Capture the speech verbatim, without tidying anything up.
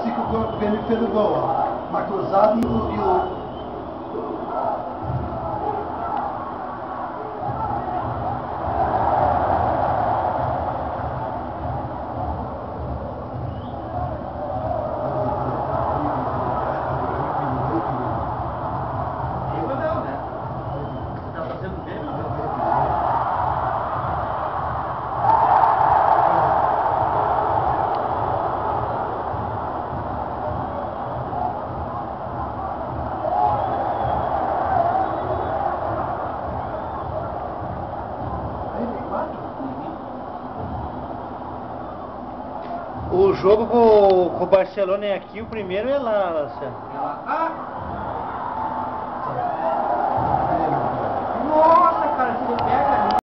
assim que o Felipe fez o gol, ó. Uma cruzada e o... E o... O jogo com, com o Barcelona é aqui, o primeiro é lá, Luciano. Ah!